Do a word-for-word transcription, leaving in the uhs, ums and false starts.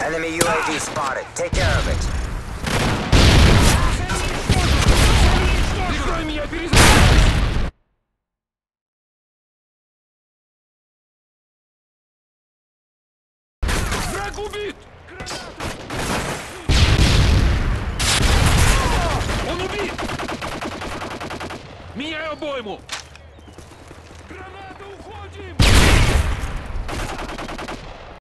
Enemy U A V spotted. Take care of it. Прикрой меня, перезаряжаюсь! Враг убит! Он убит! Меняю обойму!